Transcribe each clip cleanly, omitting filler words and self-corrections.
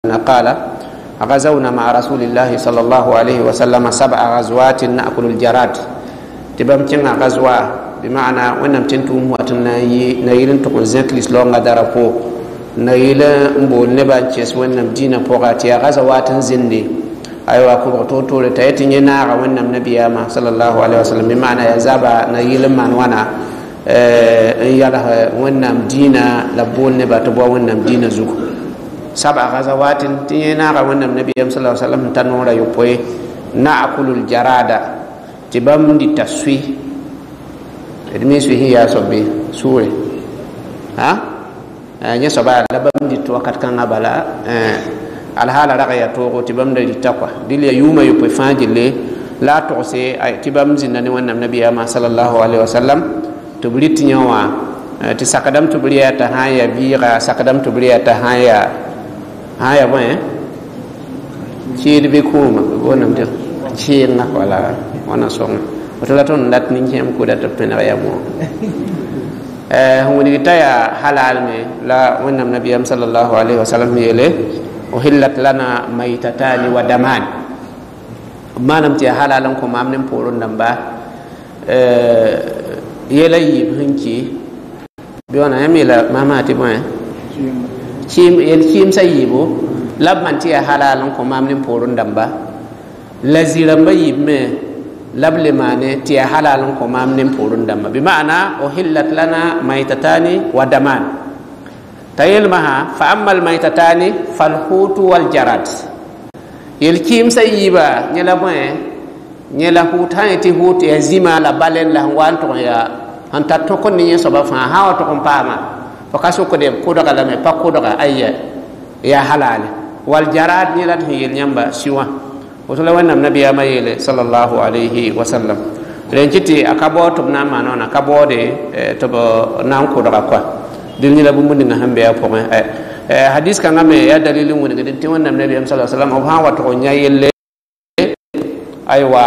قال غزونا مع رسول الله صلى الله عليه وسلم 7 غزوات نأكل الجراد تبام تينا غزوة بمعنى ونم تنتم واتنا نيلن تكون زنك الإسلام غداربو نيلن مبول نبانشيس ونم دينا بوغاتي غزوات زندي أيوة كوبرتوتو لتايتين يناغ ونم نبياما صلى الله عليه وسلم بمعنى يزابا نيلن مانوانا ياله ونم دينا لبول نباتبوا ونم دينا زوكو 7 غزوات تينا غونا النبي صلى الله عليه وسلم تنورا يبوي نأكل الجرادة تبام دي تسوي ادميسوي هي صبي سوري ها ني صبا لبام دي توكات كان غبلا الحال رغيا توغو تبام دي تقوا دي يوما يبوي فانجلي لا توسي تبام زندني ونم النبي صلى الله عليه وسلم تبليت نيوا تسكدم تبليتا هيا بيغا سكدم تبليتا haya bwe chiri bikuma bonam de chiri na wala wana songa otola ton dat ni nyem ko dat pena ya mo huni taya halal me la wannam nabiyam sallallahu alaihi wasallam yele uhillat lana maitatani wa daman manam ti halalan ko mamnem poron namba yela yib hinki biona yamila mamati bwe chim sayibo lab man ti halalan ko mamnin porun damba laziramba yimme lab limane ti halalan ko mamnin porun damba bi ma'ana uhillat lana maitatani wa daman tayil maha fa ammal maitatani fal hutu wal jarad yel chim sayiba nyela bwe nyela hutan ti hutu ya zima la balen la wanto ya anta to kon ni so ba fa hawa to kon pama fakaso ko dem ko daga lame pakko daga ayya ya halal wal jarad ni lat hiyel nyamba siwa wato la wannan nabiya mayele sallallahu alaihi wasallam renciti akabo to na manona kabode to nan ko daga kwa dilni la bumun nga hambe ya poma hadis kan ngame ya dalilin woni gadin ti wannan nabiya sallallahu alaihi wasallam ha wato ko nyayelle aywa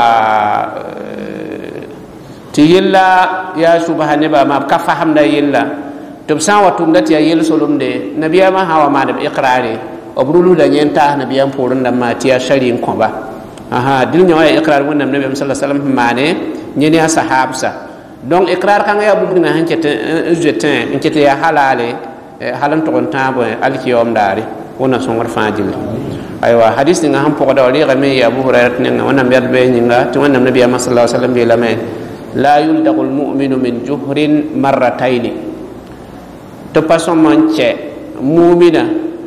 ti yilla ya subhanahu ba ma ka fahamda yilla tub san watum dat ya yel solumde nabiya ma hawa ma da iqrari obrulu da nyenta nabiyan porun da ma tiya sharin ko ba aha dil nyawa iqrar wannan nabiy sallallahu alaihi wasallam mane nyeni sahabsa donc iqrar kan ya bubu na hankete jetin inkete ya halale halan to on tabo alkiyom dari wona songor fajil aywa hadis nga ham pokoda wali game ya abu hurairah ne wannan biyar be nyinga to wannan nabiy sallallahu alaihi wasallam bi lame la yuldaqul mu'minu min juhrin marrataini to pason manche mu'mina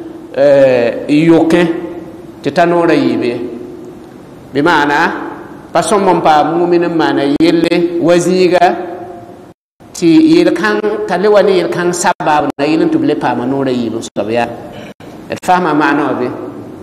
yoke ti tanora yibe bi maana pason mon pa mu'mina mana yelle waziga ti yel kan talewani yel kan sabab na yelen to ble pa manora yibe so ya et fama maana be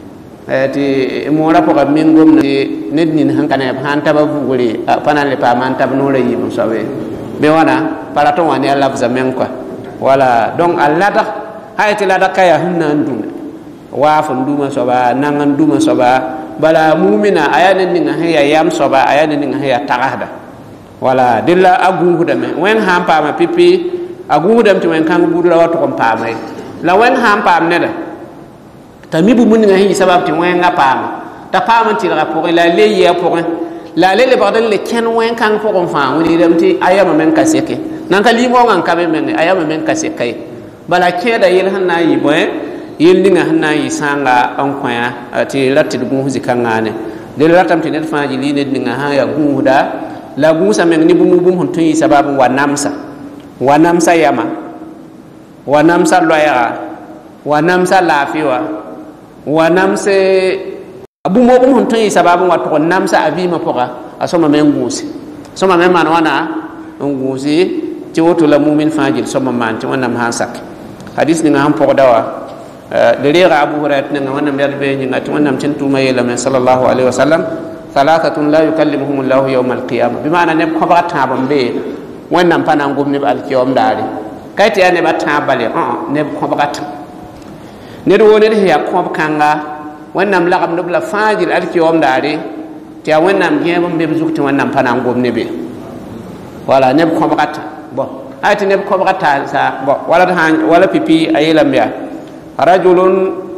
ti mora ko ga mingom ne nedni hankane han tababu gori panale pa man tab nora yibe so be wana para to wani Allah zamen quoi wala donc allada hayati lada kaya hunna ndum wa fa nduma soba nangan nduma soba bala mu'mina ayanen ninga haya yam soba ayanen ninga haya tagahda wala dilla agungu dame wen hampa ma pipi agungu dam ti wen kan budura wato kom pamay la wen hampa am neda tamibu mun nga hi sabab ti wen nga pam ta pam ti la pour la le ya pour la le bardal le ken wen kan pour on fa woni dam ti ayama men kaseke nan ka limo ngan kabe men ayama men kase kai bala keda yel hanna yi boy yel ninga hanna yi sanga an kwaya ti latti dum huzi kangane de latam ti net faji li net ninga ha ya guuda la guusa men ni bumu bum huntu yi sababu wa namsa yama wa namsa loya wa namsa lafiwa wa namse abu mo bum huntu yi sababu wa to namsa abima poka asoma men guusi soma men man wana nguusi ti woto la mu'min fajil so man ti wonam hasak hadis ni ngam po dawa de rera abu hurairah ni ngam wonam yalbe ni ngati wonam tin tuma yela men sallallahu alaihi wasallam thalathatun la yukallimuhum allah yawm alqiyamah bima ne ko ba ta bambe wonam pana ngum ni alqiyam dali kayti ane ba ta bale ne ko ba ta ne do woni ya ko kanga wonam laqam no la fajil alqiyam dali ti wonam yebam be zukti wonam pana ngum ni be wala ne ko ba ta bon ayati ne ko bata sa bon wala pipi ayelam ya rajulun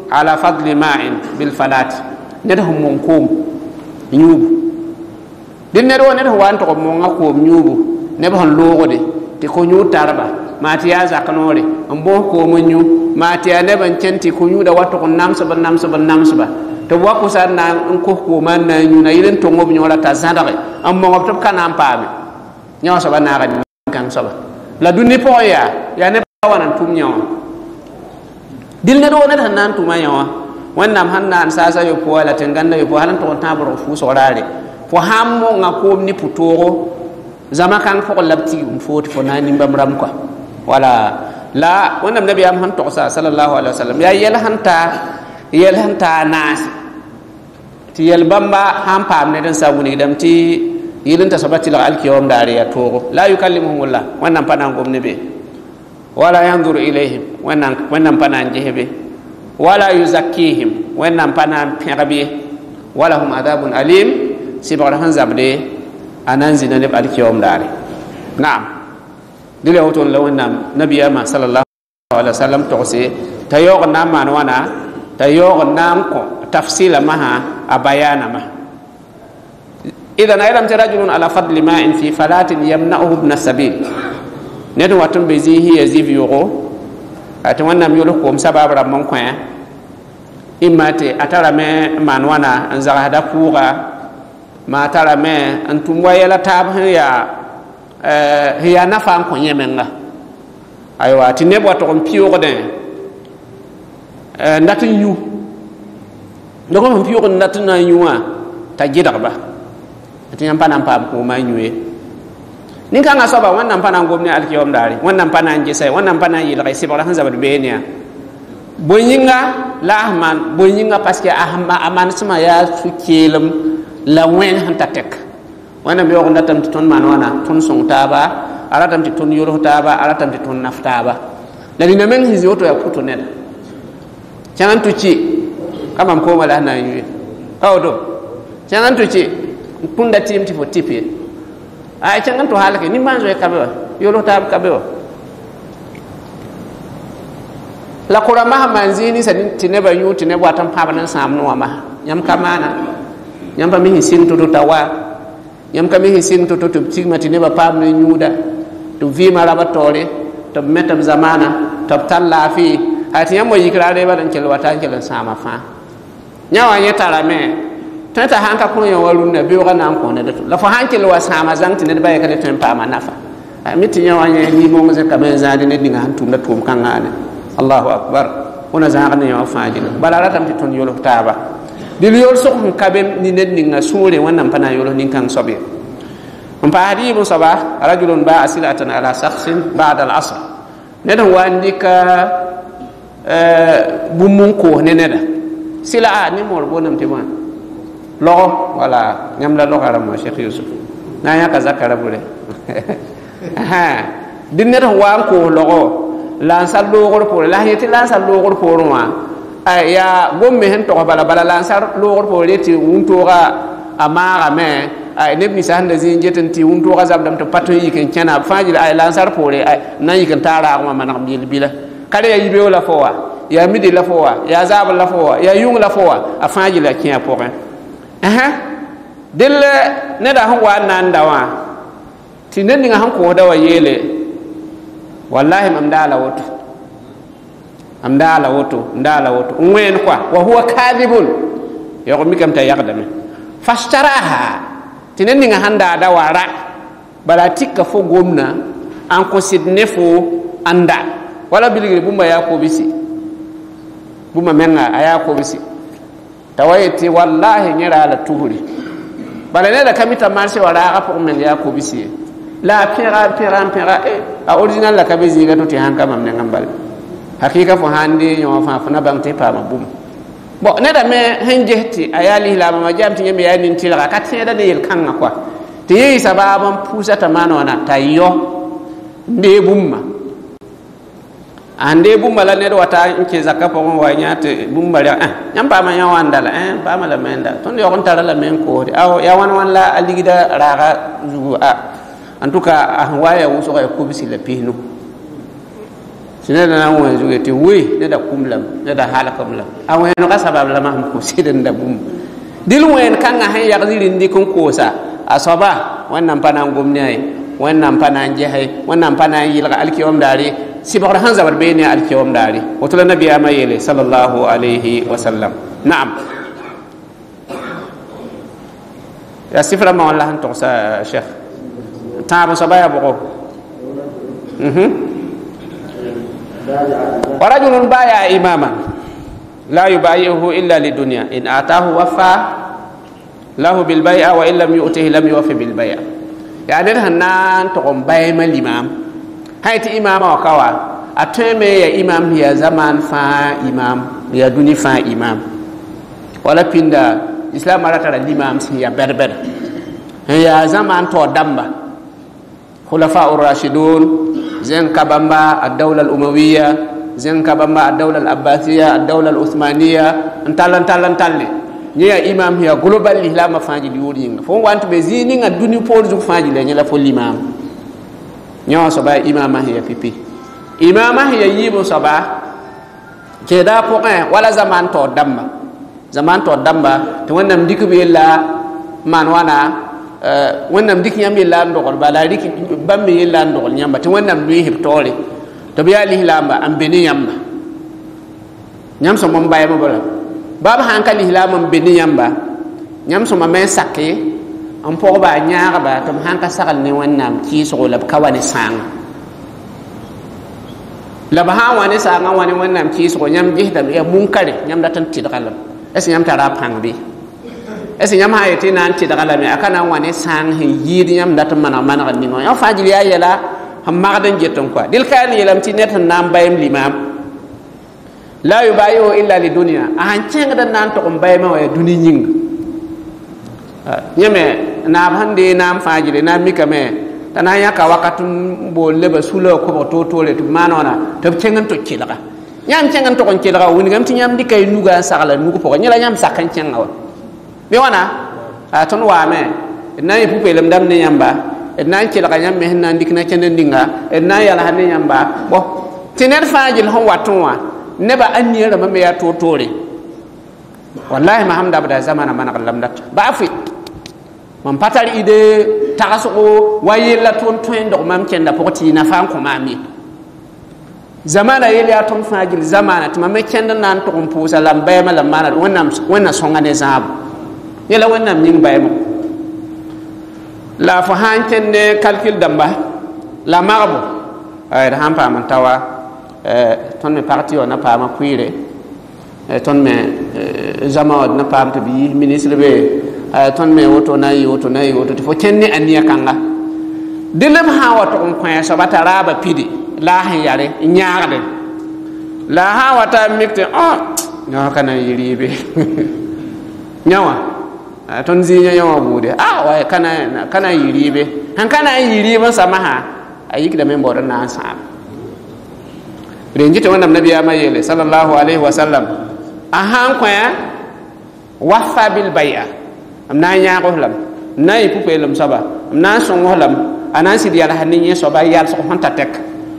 على فضل ماء بالفلات ندهم منكم نيوب دين ندو ندو وان تو مونغا كوم نيوب نبهن لوغدي تي كو نيو تاربا ما تي يا زاكنوري امبو كو منيو ما تي نبن تنتي كو نيو دا واتو نامسبا to wako sa na ko ko man na ñu na yilen to ngob ñola ta zandare am mo ngob to kanam paabi ñoo sa ba na ga kan so ba la dunni po ya ne bawanan tum ñoo dil ne do ne tan nan tuma ñoo wannan hannan sa sa yo po la tenganda yo po halan to tabro fu so rare fo hammo nga ko ni putoro zama kan fo labti foti fo nani mbam ram ko wala la wannan nabi am han to sa sallallahu alaihi wasallam ya yel hanta nas ti yel bamba ham pam ne den sabuni dam ti yilin ta sabati la alkiyom dare ya to la yukallimuhumullah wannan panan gomne be wala yanzuru ilaihim wannan panan jehebe wala yuzakkihim wannan panan perabe wala hum adabun alim sibara han zabde ananzi na ne alkiyom dare na'am dile hoton la wannan nabiyama sallallahu alaihi wasallam to se tayo na manwana tayo nam ko tafsila maha abayana ma idan ayram rajulun ala fadli ma'in fi falatin yamna'uhu ibn sabil nedo watum be zihi yaziv yugo ati wannan yolo ko sabab ramon ko imate atara me manwana anzara da kuga ma tara me antum wayela tab ya nafa ko yemenga aywa tinebo to on piyo den ndatin yu ndoko mo fiyo ndatin na yuwa ta gidaba tin panan pam ko ma yuwe nin kan asaba wannan panan gomni alkiyom dare wannan panan je sai wannan panan yi la sibara han zabad benia bonyinga lahman bonyinga paske aman suma ya su kelum la wen han tatek wannan biyo ndatam ton manwana ton song taba aratam ti ton yoro taba aratam ti ton naftaba la dina men hizi oto ya kuto neda jangan tuci kamam ko mala na yi awdo jangan tuci punda tim ti fo tipi ay jangan to halake ni manzo e kabe yolo tab kabe la qurama manzini sadin tineba yuti ne watam pabanan samno ma nyam kamana nyam pa mi hisin to tawa nyam ka mi hisin to tigma tineba pam ne nyuda to vi mala batore to metam zamana to tallafi ati yamo yikrare ba dan kelwa tan kelan sama fa nyawa yetara me tata hanka ko yo walun na biyo kana ko ne datu la fa hankelwa sama zangti ne ba ya kale tan pa ma nafa miti nyawa nye ni mo ngze kamen zadi ne dinga hantum na tum kangane Allahu akbar ona zanga ne yo faaji balala tam ti ton yolo taba dil yol so kabem ni ne dinga sure wannan pana yolo nin kan sobe on pa hadi mo saba rajulun ba asilatan ala shakhsin ba'da al-asr ne dan wandika bumun ko neneda sila ni mor bonam timan lo wala nyam la lo haram Sheikh Yusuf na ya ka zakara bure ha dinner wa ko lo lan sal lo gor por la yeti lan sal lo gor por wa ya gomme hen to bala lan sal lo gor por leti unto ga amara me ay ne mi sa handa zin jeten ti unto ga zabdam to pato yi ken cana fajil ay lan sal por ay nan yi kan tara ma manam bila kare ya yibe la fowa ya midi la fowa ya zab la fowa ya yung la fowa afaji la kiya porin dil ne da han wa nan dawa tinen ninga han ko dawa yele wallahi ndala woto ngwen kwa wa huwa kadhibun ya ko mikam ta yaqdame fashtaraha tinen ninga handa dawara bala tikka fo gomna an ko sidne fo anda wala biligri bumba ya ko bisi bumba menga aya ko bisi tawayeti wallahi nyara la tuhuri bala ne da kamita marché wala ga pour men ya ko bisi la pira a original la kabizi ga to ti hanka mam ne ngambal hakika fo hande nyo fa na bangte pa ma bum bo ne da me henjehti ayali la ma jamti nyame ya nin tilra ka teda ne yel kanga kwa te yi sababan pusa tamano na tayo de bumma ande bumba la ne wata nke zakka po wa nyate bumba ya nyam pa ma nyawanda la pa ma la menda ton yo kon tara la men ko aw ya wan la aligida raga zugu en tout cas waya wuso ko bisi la pino sine na won juge ti wi ne da kumlam ne da halakam lam awen no ka sabab la ma ko sidan da bum dil wen kan ga han yagzirin di kun kosa asaba wannan pana gumni ai wannan pana jehai wannan pana yilga alkiyom dare sibara han zabar bene alkiyom dare wato nabi ama yele sallallahu alaihi wasallam na'am ya sifra ma wallah han to sa sheikh taaba sabaya boko ورجل بايع إماما لا يبايعه إلا للدنيا إن آتاه وفى له بالبيع وإن لم يؤته لم يوفي بالبيع يعني هنان تقوم بايما الإمام هايت إمام وكوا أتمي يا إمام هي زمان فا إمام يا دنيا فا إمام ولا بيندا إسلام مرة ترى الإمام هي بربر هي زمان تو دمبا خلفاء الراشدون زين كبamba الدولة الأموية زين كبamba الدولة العباسية الدولة العثمانية انتالي نيا إمام هي global الإسلام فاجي ديورين فون وانت بزينين الدنيا بورزو فاجي لنيلا فول الإمام نيا صبا إمام هي بيبي إمام هي يبو صبا كذا بقى ولا زمان تو دمبا تونا مديك بيلا مانوانا wannan dik nyam yella ndogol bala dik bambe yella ndogol nyamba te wannan bi hiptore to biya lihlamba am beni yamba nyam so mom baye mo bala baba hankali hilamam beni yamba nyam so ma men sakke am po ba nyaara ba to hanka sagal ne wannan ki so lab kawani sang lab ha wani sanga wani wannan ki so nyam jihda ya munkare nyam da tan tidgalam es nyam tara pangbi es nyam ha yeti nan tidgalam akana wani sang yid nyam da tan mana ni no ya fajili ya yela ham magdan jeton quoi dil kan yelam ti net nan bayem limam la yubayu illa li dunya ahan cenga dan nan to bayema wa duni nying nyame na hande nam fajili na mikame tana ya ka wakatun bolle ba sulo ko to tole to manona to cengan to kilaga nyam cengan to kon kilaga woni gam ti nyam dikay nuga sagala nugo ko nyala nyam sakan cenga wa bi wana a ton wa me na yi pupe lam dam ne yamba na kilaga nyam me nan dikna cenden dinga na yala hanne yamba bo tiner fajil hon watunwa neba anniyara ma me ya to tore wallahi ma hamda bada zamana man qallam dat ba fi man patari ide tagaso waye la ton do mam kenda pokoti na fan ko mami zamana yele ya ton fajil zamana tuma me kenda nan to on pusa lambe ma lamana wannan songa ne zab yela wannan ning baymo la fa hanken ne calcul damba la marbo ay da hampa man tawa ton me parti on pa ma kuire ton me zamawad na pam to bi ministre be ton me woto nayi to fo kenni aniya kanga dilem ha wato on kwa so batara ba pidi la han yare nyaade la ha wata mikte no kana yiribe nyawa ton zinya yawa bude wa kana yiribe han kana yiribe samaha ayik da men bodan na sa renjita wannan nabi ya mayele sallallahu alaihi wasallam ahan kwa wafa bil bai'a amna nya ko lam nay pu pelum saba amna son lam anan sidi yalla hanin yeso ba yalla so honta tek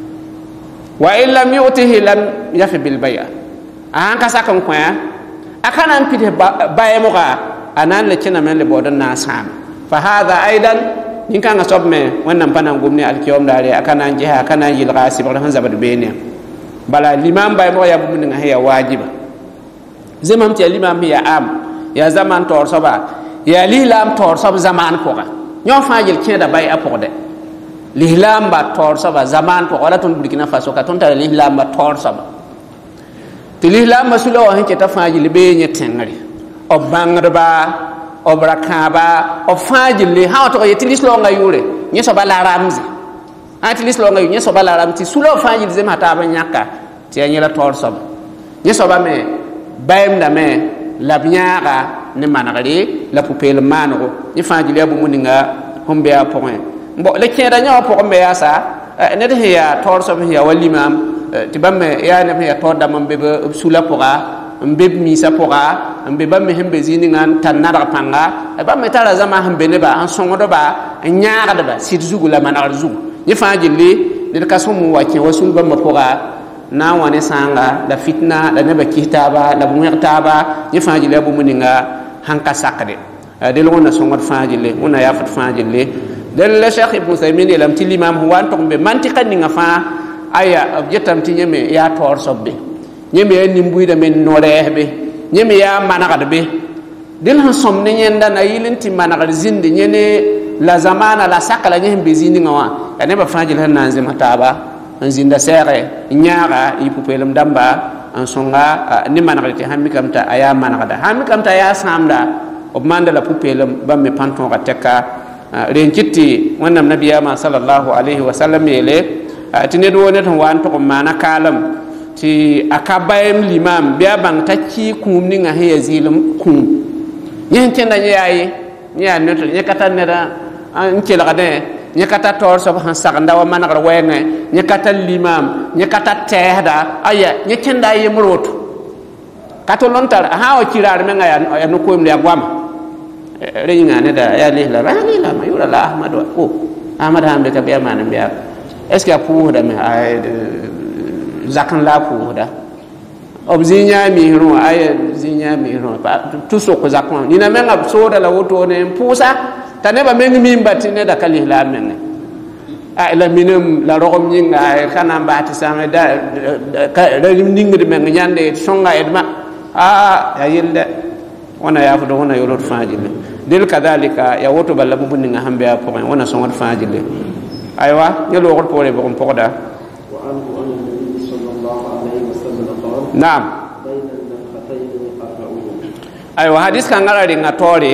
wa illam yu'tihi lam yafi bil bai'a ahan ka sakan kwa akana pite baye mo ga anan le kina men le bodan na sam fa hadha aidan nin kan sob me wannan panan gumni alkiyom dare akana jiha akana yilga sibra han zabad bene bala limam baye mo ya bu min ya wajiba zemam ti limam ya am ya zaman tor soba ya lihlam tor soba zaman poga nyon fajil keda bay apode lihlam ba tor soba zaman po wala ton burkina faso ka ton ta lihlam ba tor soba ti lihlam masulo han ke ta fajil be nyetengari o bangrba o brakaba o fajil li ha to yetilis lo ngayure nye soba la ramzi atilis lo ngayure nye soba la ramti sulo fajil zema ta ba nyaka ti anyela tor soba nye soba me bayem da me labnyaga ne managare la poupel manogo ni fajili abu muninga hombe a point mbo le kenda nyaw po hombe ya sa ne de ya torso me ya walimam tibamme ya ne ya torda mam be sula poga mbe misa poga mbe bamme hembe ziningan tanara panga bamme tara zama hambe ne ba an songodo ba nyaaga da ba sirzugu la managar zugu ni fajili ne ka somu wake wasul bamma poga na wani sanga la fitna la neba kitaba la mu'taba ni fajil ya bumuninga hanka sakade de lo na songot fajile una ya fat fajile del la Sheikh Ibn Uthaymin lam ti limam huwa tombe mantiqan ninga fa aya jetam ti nyeme ya tor sobbe nyeme ni mbuida men no rehbe nyeme ya managad be del han somne nyenda na yilinti managad zinde nyene la zamana la sakala nyem bezini ngawa ya neba fajil han nanzim hataba zinda sere nyaara ipupelum damba an songa ni managati hammi kamta aya managada hammi kamta ya samda ob mandala pupelum bamme panton ga tekka ren citti wannan nabiyama sallallahu alaihi wasallam yele tine do ne ton wan to mana kalam ti akabayem limam biya bang takki kum ni nga he yazilum kum yen tenda nyayi nya ne to nyakata ne da an kela gade nyakata tor so han saganda wa managar wenge nyakata limam nyakata tehda aya nyakenda yemroto kato lontar ha o kirar men ya no ko mle agwam reñinga ne da ya lihla ma yura la ahmad o ahmad hambe ka biya man biya est ce que pour da me ay zakan la pour da obzinya mi hiro ay zinya mi hiro pa tout so ko zakon ni na men ab so da la woto ne pusa tane ba men mi mbati ne da kalihla men ay la minum la rogom nyinga ay kana mbati sama da ningi de men nyande songa edma ya yilde wana ya fudo wana yorot fajile del kadhalika ya woto balla bubun nga hambe ya point wana songot fajile aywa yelo wol pore bo pokoda wa anhu an sallallahu alaihi wasallam qala na'am bayna al-nakhatayn qara'u aywa hadis kan ngara nga tori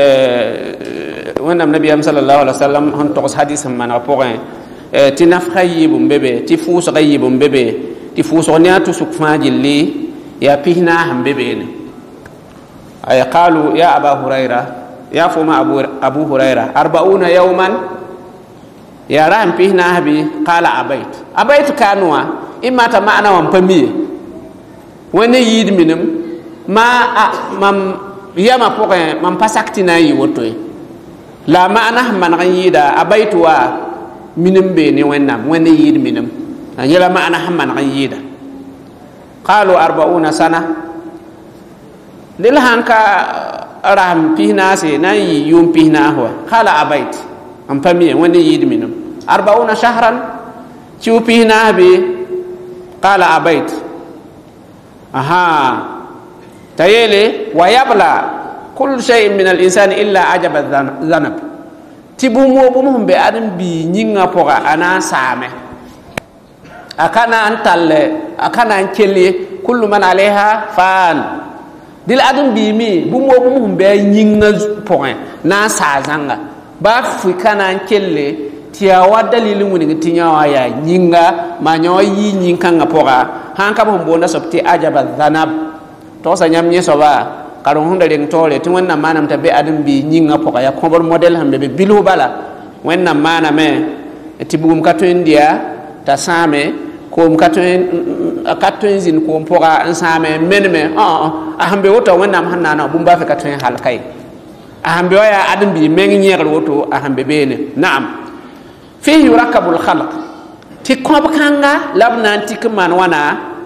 wana nabi sallallahu alaihi wasallam hon to hadis man point ti nafkhayibum bebe ti fus ghaybum bebe ti fus onyatu suk fajile ya pihna hambe bene ay qalu ya aba hurairah ya fuma abu hurairah 40 yawman ya ram pihna habi qala abait kanwa imma ta ma'ana wan pamiye woni yid minum mam yama poke mam pasaktina yi wotoy la ma'ana man gan yida abaitu wa minum be ni wennam woni yid minum yela ma'ana man gan yida qalu 40 sana dil hanka ram pihna se na yum pihna ho khala abait am pamiye woni yid minum 40 shahran ci pihna bi qala abait aha tayele wa yabla kull shay min al insani illa ajaba dhanab tibu mo bu mo be adam bi nyinga poga ana same akana antalle akana ankeli kullu man alaiha fan dil adun bi mi bu mo bu be nyinga point na sa zanga ba fu kana kelle tiya wa dalilin woni tinya wa ya nyinga ma nyawa yi nyinka nga poga han ka bo na sobti ajaba dhanab to sa nyam nyi so ba karon honda ren tole ti wonna manam ta be adun bi nyinga poga ya kobor model hambe be bilu bala wonna mana me ti bugum ka to india ta same ko katun zin ko poga ansame menme ahambe woto wonnam hanna bumba fe katun halkay ahambe waya adam bi mengi nyer woto ahambe bene na'am fi yurakabul khalq ti ko kanga labna tikman wana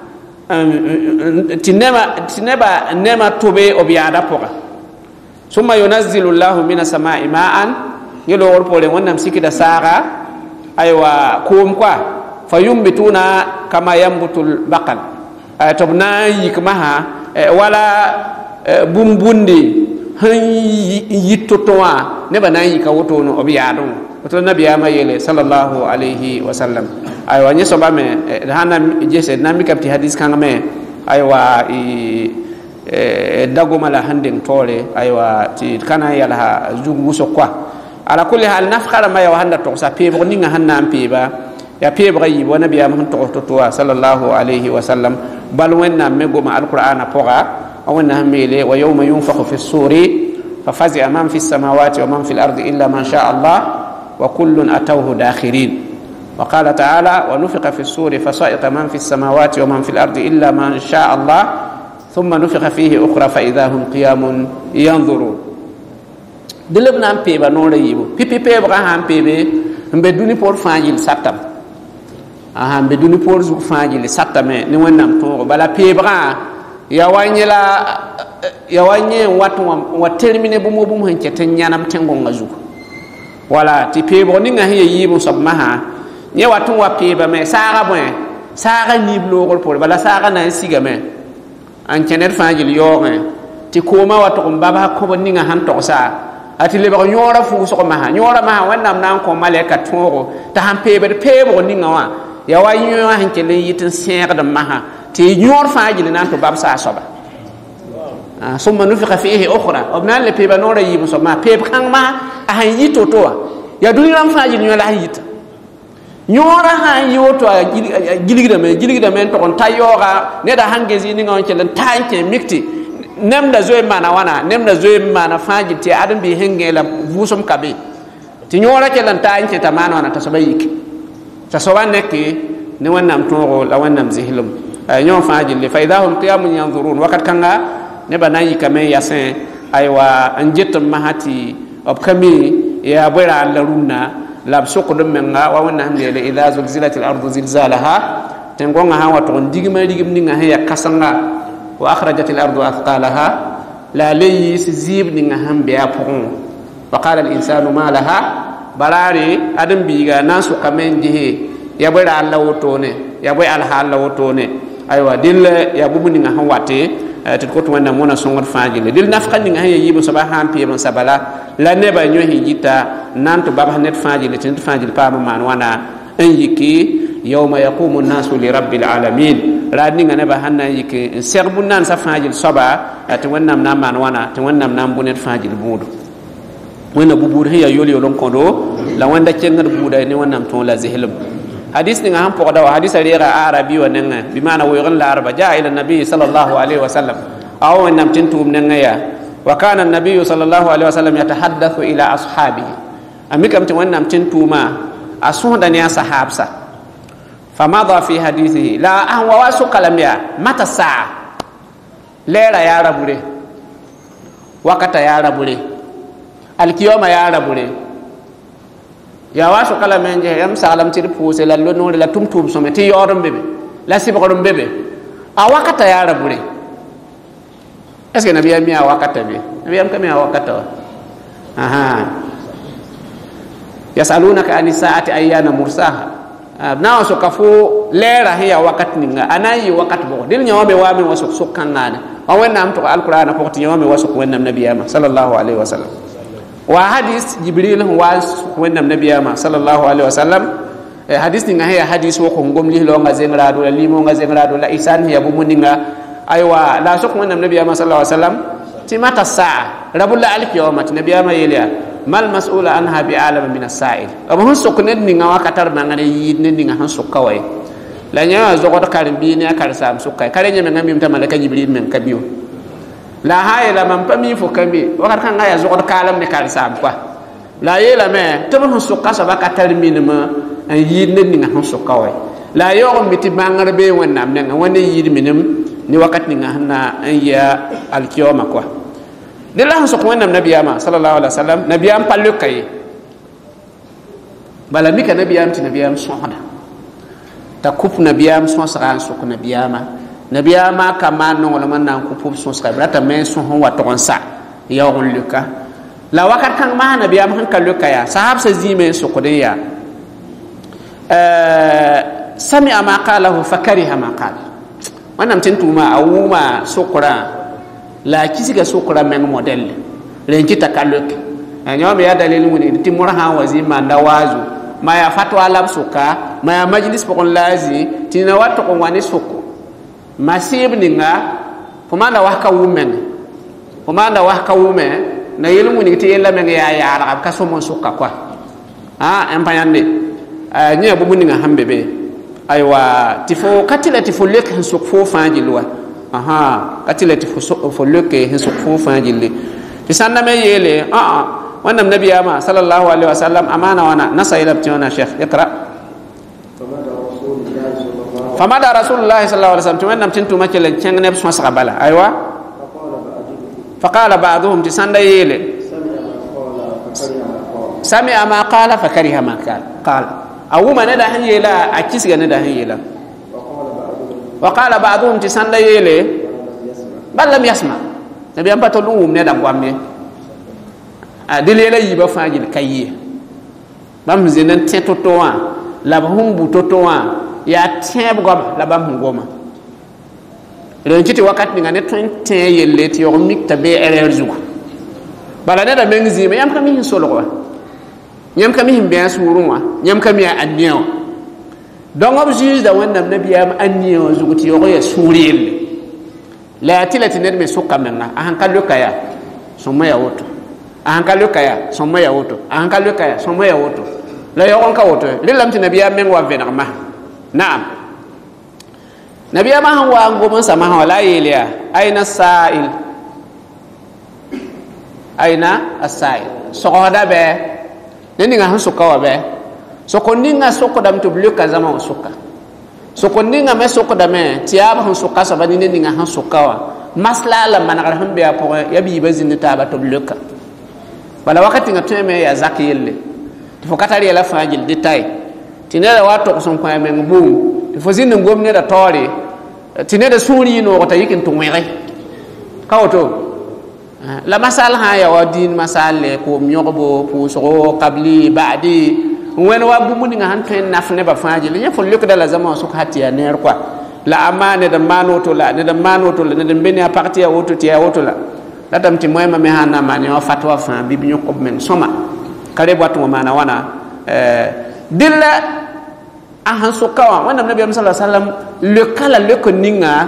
tineba nema tobe obiada poga summa yunazzilu Allahu minas samai ma'an yelo wor pole wonnam sikida saga aywa kum kwa fayumbituna kama yambutul baqal tobna yikmaha wala bumbundi han yittotowa ne bana yika woto no obiyado to nabiyama yele sallallahu alaihi wasallam aywa nyi soba me hana jese nami kapti hadis kanga me aywa dago mala handen tore aywa ti kana yala zugu so kwa ala kulli hal nafkhara ma yaw handa to sa pebo ninga hanna ampiba ya pebra yi wa nabiya mun to sallallahu alaihi wasallam bal wenna mego ma alqur'ana poga wanna hamile wa yawma yunfakhu fi as-suri fa fazi'a man fi as-samawati wa man fi al-ardi illa man sha'a Allah wa kullun atawhu dakhirin wa qala ta'ala wa nufikha fi as-suri fa sa'iqa man fi as-samawati wa man fi al-ardi illa man sha'a Allah thumma nufikha fihi ukhra fa idha hum qiyamun yanzurun dilibna peba no la yibo pipi pebra han pebe mbe duni por fangil satam aha be duni por zu faajili satame ni wonnam to bala pebra ya wanye watu wa termine bu mo bu mo hanke tan nyanam tengo ngazu wala ti pebro ni nga hiya yibu sabmaha nye watu wa peba me saga bwe saga ni blogol por bala saga na siga me an kener faajili yoge ti koma watu ko baba ko ni nga han to sa ati le ba nyora fu so ko maha nyora maha wannam nan ko maleka toro ta han pebro ni nga wa ya wa yu han kele yitin sẽgd maha tɩ yõor fãa gill na n tɩ bab saa soaba sũmma nufiqa fihi ukhra b na n le peeba noora yiib soab maa peeb kãng maa a sãn yi to-to wã yaa dũni rãmb fãa gill yõ la sẽn yita yõorã sãn yi woto a gilgdame n tog n ta yaooga neda sãn ges yɩ ninga n kell n ta n kẽ mik tɩ nemda zoe n maana wãna nemda zoe n maana fãa gill tɩ ãdem-biis sẽn gẽ la vʋʋsem ka be tɩ yõorã kell n ta n kẽ t'a maan wãna t'a soaba yik t'a soaba neke ne wẽnnaam tõogo la wẽnnaam zislem yõ fãa gilli fa ida hum qiyamun yanzurun wakat kãnga nebã na n yikame n yasẽ aywa n get n masã tɩ b ka mi yaa bõe raan la rũnna la b sʋkd n menga wa wẽnnaam leele ida zulzilat lardu zilzalaha tẽn-gõngã sã n wa tʋg n digma rigm ninga sẽn ya kãsenga wa akhrajat lardu athqalaha la a le yiis zɩɩb ninga sẽn be a pʋgẽ wa qala linsanu ma laha baraare ãdem-biiga na n sʋkame n ges ya bõe raan la wotone ya bõe alhaal la wotone aywa dil ya bũmb ninga sẽn wate tɩ d kot wẽnnaam wẽna sõngd fãa gille dil nafka ninga sẽn ya yiib soaba sã n peeb n sabala la nebã yõ sẽn yita n na n tɩ babs ned fãa gille tɩ ned fãa gill paam n maan wãna n yiki yauma yaqumu nnasu lirabbi lalamin raad ninga nebã sãn na n yik n seg bũn-naansã fãa gill soaba tɩ wẽnnaam na n maan wãna tɩ wẽnnaam na n bʋ ned fãa gill bũudu wẽnna bu-buud sẽn ya yol-yol n kõdo la wẽnda kengd buuda ne wẽnnaam tõog la zislem حديث نعم فقدا وحديث ريرا عربي ونعم بمعنى ويغن العرب جاء إلى النبي صلى الله عليه وسلم أو إن تنتم نعيا وكان النبي صلى الله عليه وسلم يتحدث إلى أصحابه أميكم تونم تنتما أسون دنيا صحابسا فماذا في حديثه لا أهو واسق لم يا متى الساعة ليلة يا ربولي وقت يا ربولي الكيوم يا ربولي ya waso kala men je yam salam tir puse la lono la tumtum so meti yorom bebe la siborom bebe a wakata ya rabure est-ce que nabi mi a wakata be nabi am kam ya wakata aha yasalunaka an saati ayyana mursaha na waso kafu lera hiya wakat ninga anayi wakat bo dil nyawabe wa mi waso sukangana wa wenna am to alquran ko ti nyawabe waso wenna nabiyama sallallahu alaihi wasallam wa hadis jibril was wẽnnaam nabiyaamã sallallahu alaihi wasallam hadis ninga sẽn yaa hadis woko n gom lisloo nga zengrado la limo-nga zengrado la isan sẽn yaa bũmb ninga aywa la a sok wẽnnaam nabiyaamã sallallahu alaihi wasallam tɩ mata saa rabu la alkiyama tɩ nabiyaamã yeel yaa mal mas'ula anha bi alama min as-sa'il b sẽn sok ned ninga wã ka tar bãngr yɩɩd ned ninga sẽn soka wa ye la yã wã zogd karen-bii ne a karsaam sʋka ka re yẽ menga mim t'a malaka jibril meng ka bio la haye la man pami fo kambi wakat kan ga ya zogd kalam ne kal sam kwa la yela me to bo sukka so ba ka terminema an yid ne ninga han sukka way la yo mi ti bangar be wonnam ne wonne yid minim ni wakat ninga hanna an ya al kiyama kwa de la han sukka wonnam nabiyama sallallahu alaihi wasallam nabiyam pallu kay bala mi ka nabiyam ti nabiyam sohda ta kup nabiyam so sa sukka nabiyama nabiyama kama no wala man nan ko pop son skabra ta men son wa to sa ya on luka la wakat kan ma nabiyama han kan luka ya sahab sa zime so ko de ya sami'a ma qalahu fakariha ma qala wannan tintuma awuma sukura la kisiga sukura men model len kita kaluk anyo me ya dalil mun ti murha wazima ndawazu ma ya fatwa lab suka ma ya majlis pokon lazi tina wato ko wani suku masib ninga fomanda wahka wumen na yelmu ni ti yella men ya yara ka so mon sukka kwa empayande nya bu ninga hambe be aywa tifo katila tifo lek hen suk fo fanjilwa katila tifo fo lek hen suk fo fanjilli ti sanna me yele wannan nabiyama sallallahu alaihi wasallam amana wana nasayla btiona sheikh iqra فماذا رسول الله صلى الله عليه وسلم تمنى تنتو ما كلا كان نبس مسخ بلا أيوة فقال بعضهم تسند يله سمع ما قال فكره ما قال awuma ne da han yela akisga ne da han yela wa qala ba'dhum tisanda yele bal lam yasma nabi am patolum ne da gwamme dilela yiba fajil kayi bam zenan tetotoa la humbu totoa ya teb goma la bam goma ren kiti wakat ni ngane ton yelle ti yo mik tabe erer zugo bala ne da mengzi me yam kam hin solo wa nyam kam hin be surunwa nyam kam ya anniyo donc ob juge da wannan nabiyam anniyo zugo ti yo ya suriyel la tilati ne me sukka menna ahan kallo kaya somma ya woto ahan kallo kaya somma ya woto ahan kallo kaya somma ya woto la yo on ka woto lilam ti nabiyam men wa venama na'am nabiyam han wa ngoma sama wala yeliya aina sa'il aina as-sa'il sokoda be nini nga han sukka wa be sokoninga sokoda mtu bluka zama usuka sokoninga me sokoda me tiaba han sukka so bani nini nga han sukka wa masla la manara han be apo ya bi bazini taba to bluka bala wakati nga teme ya zaki yelle fo katari la fajil detail tinela wato ko son ko men bum fo zin ngom ne da tori tinela suri no ko tayikin to mere kawoto la masal ha ya wadin masale ko myobo pu so qabli ba'di wen wa bu muni nga han ten nafne ba fajil ya fo luk da la zaman su hatiya ner quoi la amane da manoto la ne da manoto la ne da beni a partir woto ti woto la dam ti moy ma me hana mani wa fatwa fa bi nyu ko men soma kare bwatu mana wana dilla ahan sukawa wana nabi sallallahu alaihi wasallam le kala le ko ninga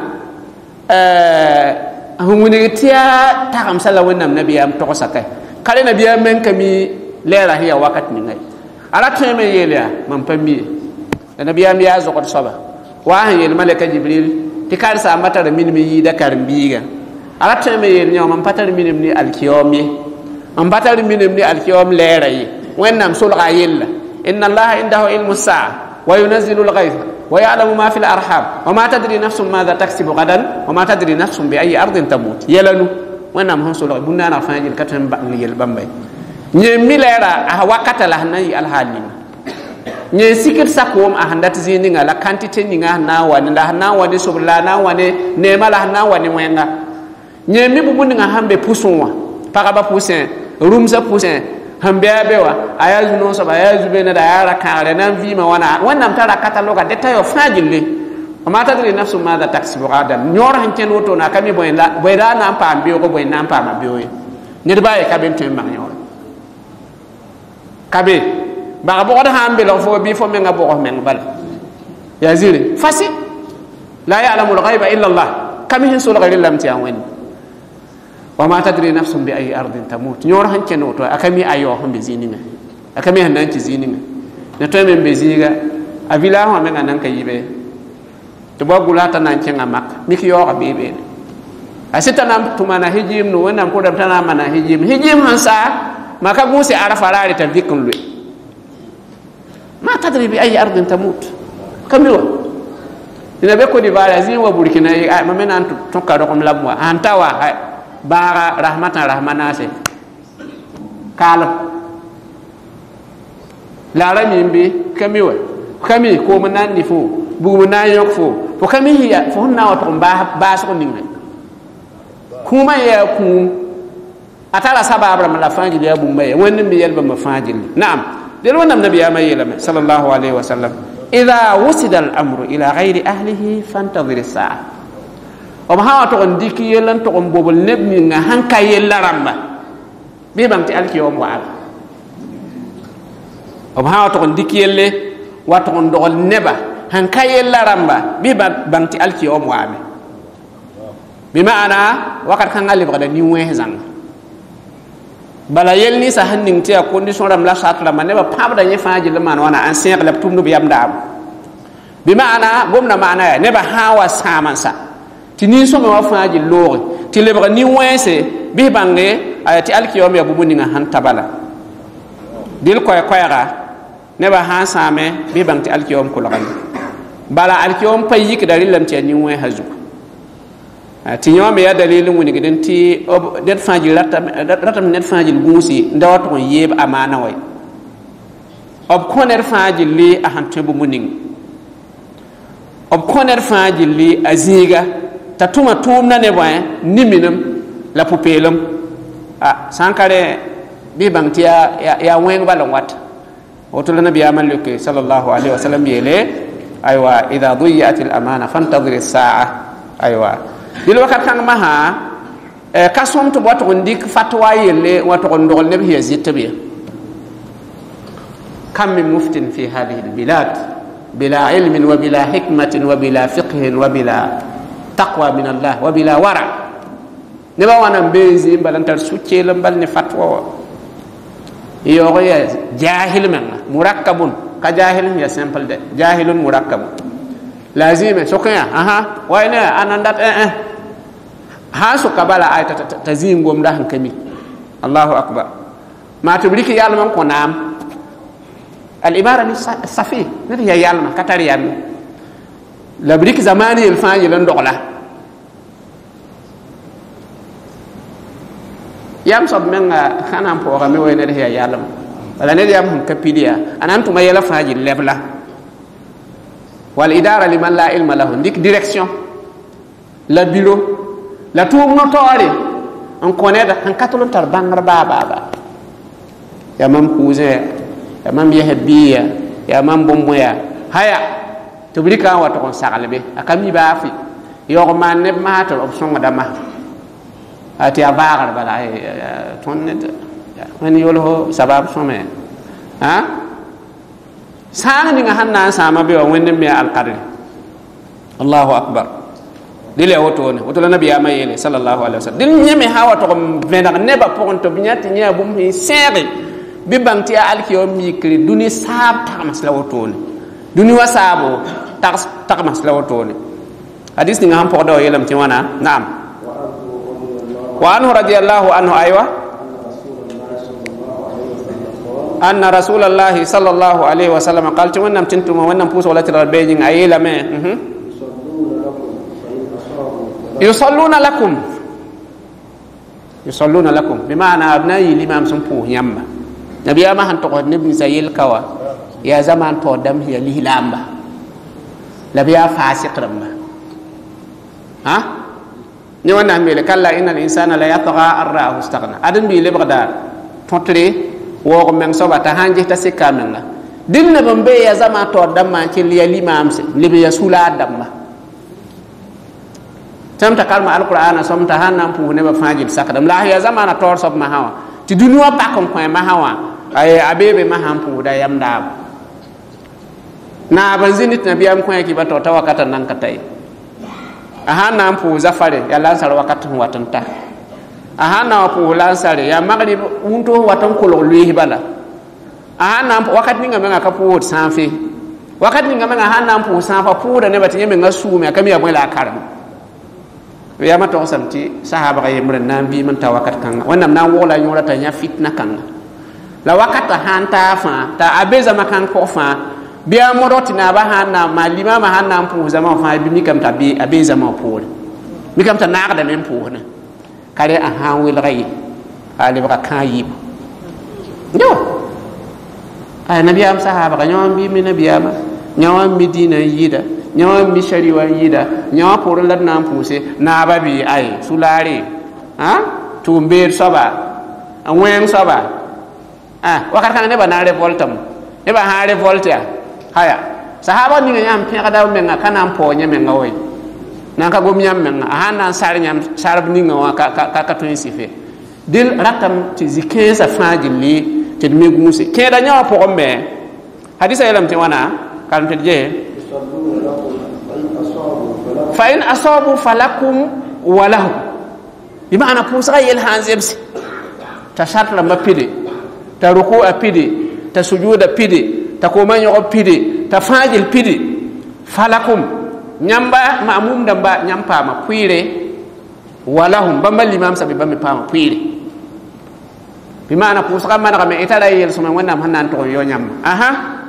humuni tiya ta kam sala wana nabi am to sakai kare nabi men kami lera hiya wakat ni ngai ala teme yelia man pammi nabi am ya zo ko soba wa han yel malaka jibril ti kar sa mata da min mi yi da karbiga ala teme yel nyom man patar min ni alkiyomi am patar min ni alkiyom lera yi wennam sulqa yella inna allaha indahu ilmu saa wa yunazzilu al-ghayth wa ya'lamu ma fil arham wa ma tadri nafsun madha taksibu gadan wa ma tadri nafsun bi ayyi ardin tamut yelanu wennam han sulqa bunna na fajil katan ba ni yel bambay nye milera a wakata la nayi alhali nye sikir sakom a handat zini nga la quantité ni nga na wani la na wani subla na wani nema la na wani wenga nye mi bubu nga hambe pusunwa para ba pusin rumsa pusin hambe abewa ayazu no saba ayazu bena da yara kare nan vi ma wana wannan tara kataloga detail of fajille amma tadri nafsu madha taksibu gadan nyor han ken woto na kami boyla boyda na pa ambiyo ko boyna pa ma biyo ni baye kabin tem ma nyor kabe ba bo da hambe lo fo bi fo menga bo men bal ya zire fasi la ya'lamu al-ghaiba illa Allah kami hin sul ghayri lam ti'awani wa ma tadri nafsun bi ayi ardin tamut nyor han ken woto akami ayo han be zininga akami han nan ci zininga ne to men be ziga avila ho men nan kayibe to ba gulata nan ken amak miki yo abebe asita nam tumana hijim no wonam ko dam tana mana hijim han sa maka musi arafa rari ta dikun lui ma tadri bi ayi ardin tamut kamiwa ina be ko di bala zin wa burkina ay ma men an to ka do kom labwa antawa bara rahmatan rahmanase kala la ramimbi kamiwa kami ko manan ni fo bu manan yok fo fo kami hiya fo na wa to ba so ninga kuma ya ku atala sabab ram la fanji ya bu may wonni mi yelba ma fanji na'am del wonnam nabiya may yelama sallallahu alaihi wasallam idha wusida al-amru ila ghairi ahlihi fantadhir as-sa'a o ma to on diki yelan to on bobol nebni nga hanka yella ramba bi bam ti alki o mo al o ma to on diki yelle wato on dogol neba hanka yella ramba bi bam ti alki o mo abi bi maana wakat kan ngali bagada ni wehzang bala yelni sa hanning ti a condition ram la sat la maneba pabda nye faji le man wana ancien la tumnu bi yamda bi maana gomna maana neba hawa samansa ti ni so ma faji lori ti le bagada ni wese bi bange ayati alkiyom ya bubuni nga han tabala dil koy koyra neba ha same bi bang ti alkiyom ko lagan bala alkiyom payik dalilam ti ni we hazu ti nyome ya dalilin woni gidan ti det faji ratam net faji gusi ndawat ko yeb amana way ob koner fa jilli a han tebu muning ob koner fa jilli aziga ta tuma tumna ne ba niminum la pupelum sankare bi bangtia ya weng balon wat woto la nabi amalike sallallahu alaihi wasallam yele aywa idha dhiyat al amana fantadhir as sa'a aywa bil wakat kan maha kasom to boto ndik fatwa yele wato ndol ne bi yazitabi kam min muftin fi hadhihi al bilad bila ilmin wa bila hikmatin wa bila fiqhin wa bila taqwa min Allah wa bila wara ne ba wana mbezi balantar succe lambal ne fatwa yo ya jahil man murakkabun ka jahil ya simple de jahilun murakkab lazim sokaya aha wayna anandat ha so kabala ay tazim gom da hankami Allahu akbar ma tubriki yalla man ko nam al ibara ni safi ne ya yalla katari yalla la brik zamani el fani lan doxla yam sob menga xanam po xame wayna de ya yalla wala ne yam hum kapidia anan tuma yela faji lebla wal idara liman la ilma lahu dik direction la bureau la tout notari on connaît en katolon tar bangar baba ya mam kuze ya mam yahbiya ya mam bomboya haya to brika wato kon sagalbe akami ba fi yo man ne ma to option dama ati abagar bala tonne man yolo sabab some ha sana ni hanna sama be wonne me alqadri Allahu akbar dile woto la nabi amayele sallallahu alaihi wasallam dil nyeme hawa to venda ne ba ponto binyati nya bum hi sere bi bangti alkiyo mikri duni sab ta masla woto ne duni wasabo ta masla woto ne hadis ni ngam podo yelam ci wana naam wa anhu radiyallahu anhu aywa anna rasulullahi sallallahu alaihi wasallam qal ci wonnam tintuma wonnam puso wala tirar beijing ayela me yusalluna lakum bima'ana abnayi limam sumpu yamba nabiya ma han to nabi zayil kawa ya zaman to dam ya lihilamba labiya fasiq ramma ha ni wana mele kala innal insana la yatgha arra'ahu istaghna adam bi lebgada tontre wo men soba ta hanje ta sikamenga dinna bombe ya zaman to dam ma ci liya limam se libiya sula damma tamta kalma alqur'ana somta hanam pu ne ba fajil sakadam la ya zamana tor sob ma hawa ti dunwa pakon ko ma hawa ay abebe ma ham pu da yam da na banzinit nabiyam ko yaki ba to tawakata nan katai ahana pu zafare ya lansar wakati watanta ahana pu lansare ya magrib unto watan ko lo lihi bala ahana wakati ninga menga kapu sanfi wakati ninga menga hana pu sanfa pu da ne batanye menga sume akami ya bwela karam ya ma to samti sahaba ga yemre nambi man tawakat kan wannan nan wola nyora ta nya fitna kan la wakata hanta fa ta abeza makan ko fa biya modoti na ba hanna malima ma hanna pu zama fa bi mi kam ta bi abeza ma pu mi kam ta naada men pu na kare a han wil gai ali ba kan yib no ay nabiyam sahaba ga nyom bi mi nabiyama nyom mi dina yida nyawa mi shariwa yida nyawa por la nan puse na ba bi ay sulare ha tumber soba anwen soba wakat kan ne ba na revoltam ne ba ha revoltia haya sahaba ni nyam pe kada men kana po nya men ngawe nan ka gom nyam men ha nan sar nyam sarab ni ngawa ka to sife dil rakam ti zike sa fajili ti mi gumuse ke da nyawa po me hadisa yalam ti wana kan te je fa in asabu falakum wa lahum bima'ana pusa yel hanzebsi ta shatla mapide ta ruku apide ta sujuda pide ta komanyo pide ta fajil pide falakum nyamba ma'mum damba nyampa ma kwire wa lahum bamba limam sabi bammi pa ma kwire bima'ana pusa man ga me itala yel suma wannan hanan to yo nyam aha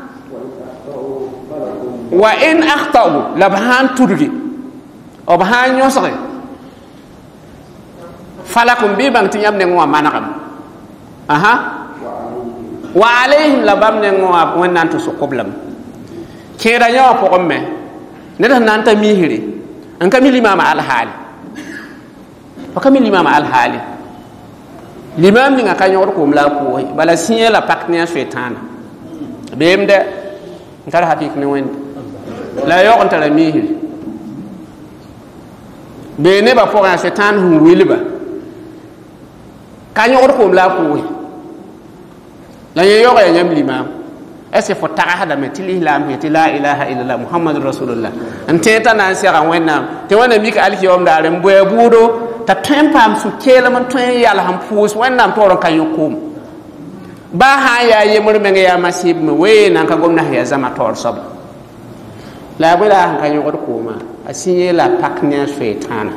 wa in akhtau labhan turgi obhan yosre falakum bi bang tinyam ne ngwa manakam aha wa alaihim labam ne ngwa wannan to sokoblam kera nyawa pokon me ne da nan ta mihiri an kamili mama al hali wa kamili mama al hali limam ni ngaka nyor ko mla ko bala sinya la pak ne shaytan bemde ngar hakik ne wen la yo on tala mihiri be ne ba fo ga shaytan hu wilba ka nyor ko mla ko la yo ga nyam limam est-ce que fo taga hada me til islam he la ilaha illallah muhammadur rasulullah ante ta nan sera wennam te wona mi ka alki yom dare mboye budo ta tempam su kela man to yalla ham pus wennam to ron kan yokum ba ha ya yemur me ya masib me we nan ka gomna ya zama tor sob la bula kan yokor kuma asinye la paknya shaytan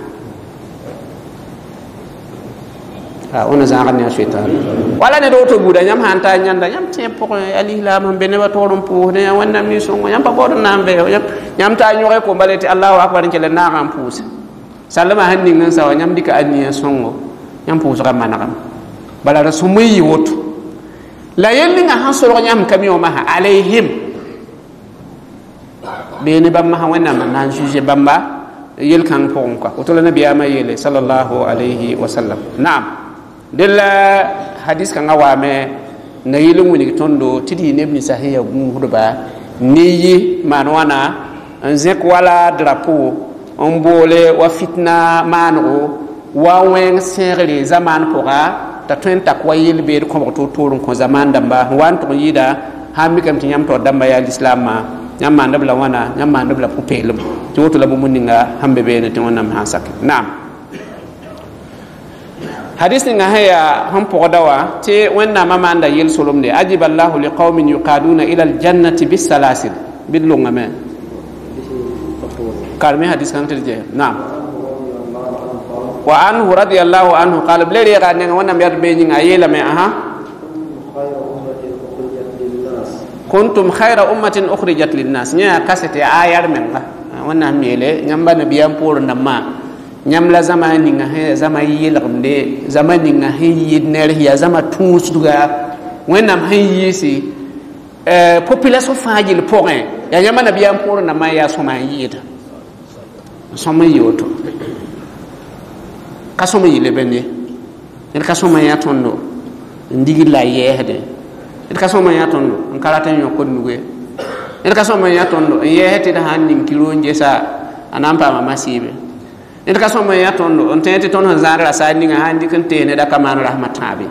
ona zanga ne shaitan wala ne do to buda nyam hanta nyanda nyam tempo ali la man bene wa torum pu ne wonna mi so nyam pa bodo nambe nyam ta nyore ko baleti Allahu akbar ngel na ram pusa sallama hanni ngan sawa nyam dika anniya songo nyam pusa kam manakam bala rasumuyi woto la yelli nga hasoro nyam kami o maha alaihim bene bamma ha wonna man nan juge bamba yel kan pon ko to la nabi ama yele sallallahu alaihi wasallam na'am della hadis kan awame na yilum ni tondo tidi ne ibn sahiya gum hudba niyi manwana anzek wala drapeau on bole wa fitna manu wa wen serre zaman pora ta twenta kwa yil be ko to torun ko zaman damba wan to yida ha mi kam ti nyam to damba ya islam ma nyam ma ndabla wana nyam ma ndabla pupelum to to la bu muninga hambe be ne to wonam ha sak na'am hadis nga haya ham podawa te wenna mama anda yel solomde ajib allah li qaumin yuqaduna ila al jannati bis salasil bidlu ngame kalme hadis kan terje na'am wa anhu radiyallahu anhu qala bleri ga ne wonna mer be nyinga yela me aha kuntum khayra ummatin ukhrijat lin nas nya kasete ayar men ga wonna mele nyamba nabiyam por namma nyam la zamani nga he zama yilgmde zamani nga he yidner ya zama tusduga wenam he yisi population fajil point ya nyama na biam pour na maya soma yida soma yoto kasoma yile benne el kasoma ya tondo ndigi la yehde el kasoma ya tondo on karata nyoko nuge el kasoma ya tondo yehte da hannim kilo njesa anampa mama sibe en ka so ya tondo on tete ton hanzara sadi nga handi kan tene da kaman rahmatabi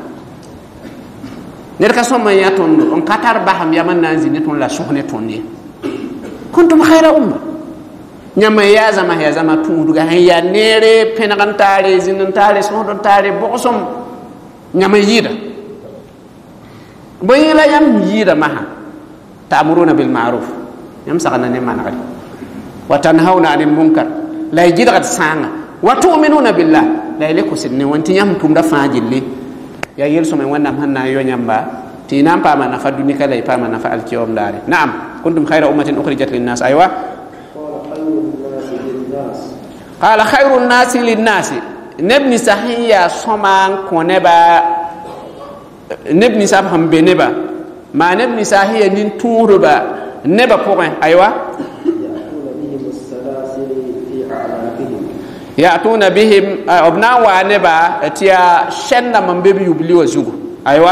ne ka so ya tondo on katar baham yaman nanzi ne ton la sohne tonne kuntum khayra umma nyama ya zama tudu ga ya nere penagantare zinantare so don tare bosom nyama yida boyila yam yida maha ta'muruna bil ma'ruf yam sagana ne manakali wa tanhauna 'anil munkar la yjidat sanga wa tu'minuna billah la ilaku sidni wanti nyam tumda fajille ya yelso men wannam hanna yo nyamba ti nam pa man fa dunika lay pa man fa alkiyom dare na'am kuntum khayra ummatin ukhrijat lin nas aywa qala khayrun nas lin nas nabni sahiya soman koneba nabni sabham beneba ma nabni sahiya nin turuba neba point aywa ya'tuna bihim abna wa neba tiya shanna man bebi yubli wa zugu aywa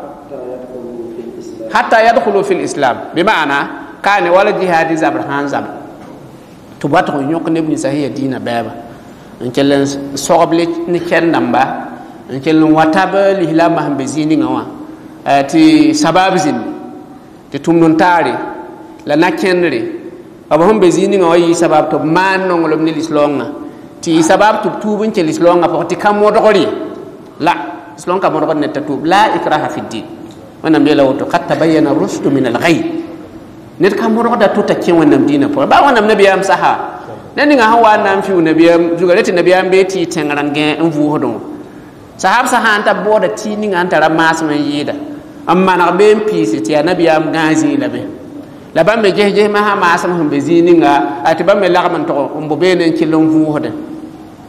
hatta yadkhulu fil islam bima'ana kana wala jihadi zabrahan zab to bato nyok ne ibn sahiya dina baba en kelen soble ni ken namba en kelen wataba li hilama hambe zini ngawa ti sababzin ti tumnon tare la nakenre abahum be zini ngawa yi sabab to man nongolom ni lislonga ti sabab tubun ci l'islam nga poti kam modori la islam ka modori ne tatub la ikraha fi din wana mbela woto qad tabayyana rushdu min al-ghay net kam modori da tuta ci wannan dina po ba wannan nabiyam saha nani nga hawa nan fi nabiyam jugaleti nabiyam be ti tengarange en vu hodon sahab saha anta boda ti ni nga anta ramas man yida amma na be pisi ti nabiyam gazi labe la bambe jeje ma ha ma asam hum be zininga ati bambe lagman to umbo be nen ci lon vu hodon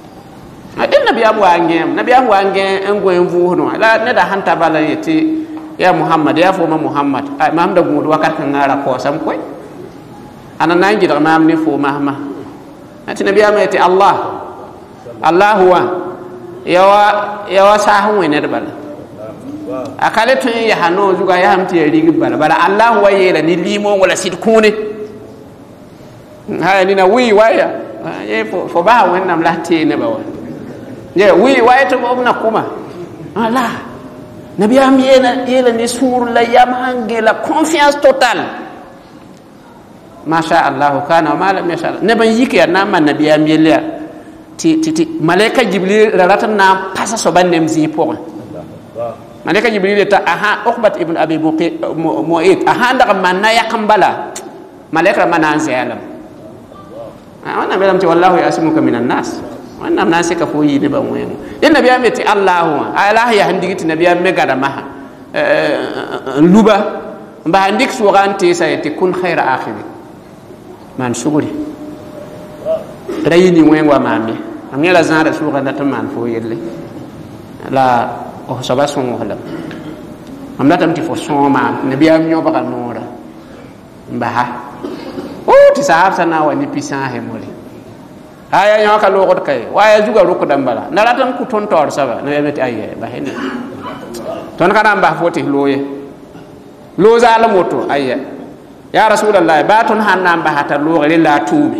adin nabi abu angem en go en vu no la ne da hanta bala yeti ya Muhammad ya fo ma Muhammad ay mam da gudu wakat ngara ko sam koy ana nangi da mam ni fo ma ati nabi amati Allah huwa yawa sahu ne da bala akale tun ya hano zuga ya hamti rigi bala Allah huwa yela ni limo wala sidkune ha ni na wi waya ye fo ba wannan lati ne ba wa ye wi waya to na kuma Allah nabi am yela ni sur la yam hange la confiance totale masha Allah kana ma lam yasha ne ban yike na man nabi am yela ti malaika jibril raratan na passa so ban nem zi pour malaika jibril ta aha uqbat ibn abi mu'ayt aha ndaga man na yakambala malaika manan zalam wannan belam ti wallahu yasimuka minan nas wannan nan sai ka foyi ne ban wayan in nabi ya meti Allah ya handigi ti nabi ya mega da maha luba ba handik so gante sai ti kun khaira akhiri man suguri rayini wayan wa mami amela zara so ganda ta man fo yelle la o saba son wala amna tam ti fo son ma nabi ya nyoba ka nora mbaha ti sahab sana wa ni pisan he moli aya nyo ka lo ko kay waya juga ruku dambala na latan ku ton tor saba na yemeti aye ba hene ton kana mba foti loye lo za la moto aye ya rasulullah ba ton hanna mba hata lo gele la tubi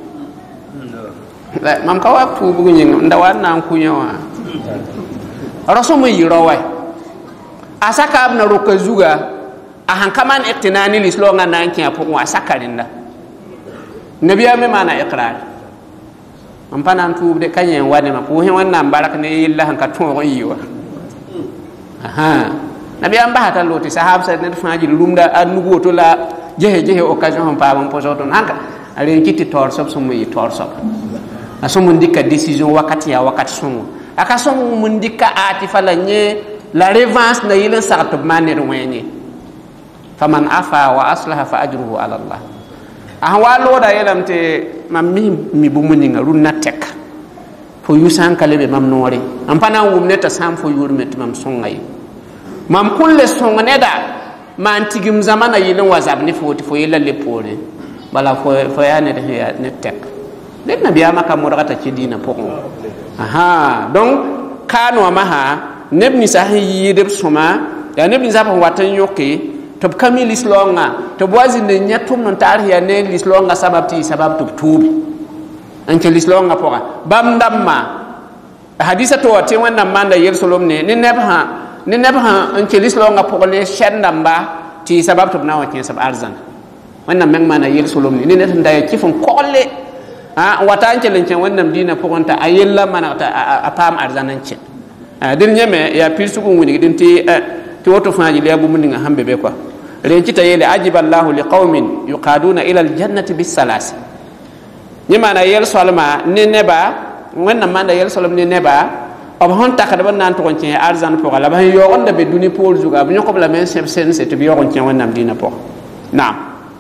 mam ka wa tubu nyin nda wan nan ku nyawa rasul mu yiro way asaka abna ruku zuga ahan kaman iktinani lislo ngana nkiya po wa sakarinda nabiya me mana iqrar am panan tuub de kanyen wane ma ko hen wannan barak ne yilla han ka ton yiwa aha nabiya mba hata loti sahab sa ne faaji lumda anugo to la jehe occasion on pa bon poso ton hanka ale kiti tor sob so muy tor sob aso mun dikka décision wakati somo aka somo mun dikka ati fala nye la revanche na yilla sa to maner wenye faman afa wa aslaha fa ajruhu ala Allah ahwa loda yelamte mam mi bumuninga runna tek fo yusan kalebe mam nori am pana wumneta sam fo yurmet mam songay mam kulle songneda man tigim zamana yilin wazab ni fo yela le pore bala fo yana de ya ne tek den nabiya maka murata ci dina pokon aha donc kanu maha nebni sahi yideb soma ya nebni zaba watan yoke to kamil islonga to boazi ne nyatum non tariya ne lislonga sabab tubi anke lislonga poka bam damma hadisa to te wannan manda yel solom ne nebha anke lislonga poka le shendamba ti sabab tub nawa ke sab arzan wannan men mana yel solom ne ne tanda ya kifun kolle wata anke lencen wannan dina pokonta ayella mana ta apam arzanance din nyame ya pilsugun woni din ti woto faaji lebu mun nga hambe be ko ren ci tayele ajiballahu liqaumin yuqaduna ila aljannati bisalas ni mana yel solma ni neba wannan manda yel solom ni neba ob hon takada ban nan to kon ci arzan po la ba yo on da be duni pol juga bu ñoko la men sen c'est bi yo kon ci wannan dina po naam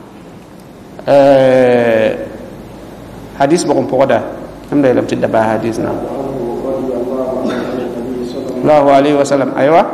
hadis bo kon po da am da lam ci da ba hadis na sallallahu alaihi wasallam aywa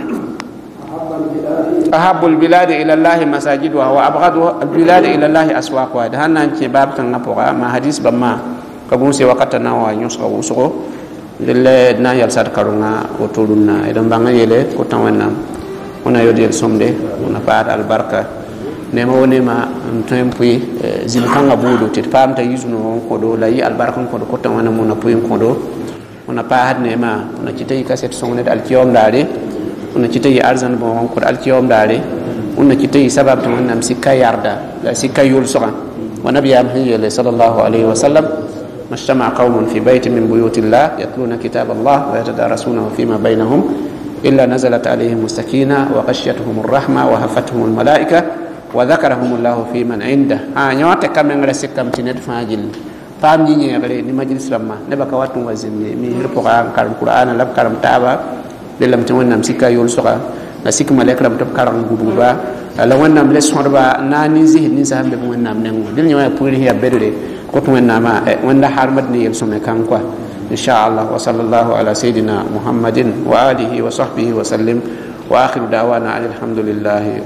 ahabul bilad ila Allah masajiduha wa abghadu al bilad ila Allah aswaquha da hanan ke bab tan napoga ma hadis bamma ka gun se wakata na wa nyusko usko dille na yal sar karunga otulunna idan banga yele ko tan wannan ona yodi el somde ona baad al barka nema woni ma tempui zimkanga budu tit pamta yusuno ko do layi al barka ko do ko tan wannan mona puyin ko do ona paad nema ona citay kaset songne al kiyom dade ona citay arzan bo on ko al kiyom dare ona citay sabab to nam sikka yarda la sikka yul soga wa nabiyam hiya sallallahu alaihi wasallam majtama qaumun fi baytin min buyutillah yatluna kitab Allah wa yatadarasunahu fima bainahum illa nazalat alaihim as-sakina wa ghashiyatuhum ar-rahma wa hafatuhum al-malaika wa dhakarahum Allah fi man inda nyote kamen resikam tinet fajil pam ni nyere ni majlis lamma ne baka watu wazimi mi hirpo karam qur'ana lab karam taba delam ti wonnam sikka yol soka la sik malekram tab karam guduba la wonnam les sorba nani zihni zambe wonnam nengo dil nyoya puri ya bedde ko to wonnama wonda harmat ni yel some kan quoi inshallah wa sallallahu ala sayidina muhammadin wa alihi wa sahbihi wa sallim wa akhiru da'wana alhamdulillahi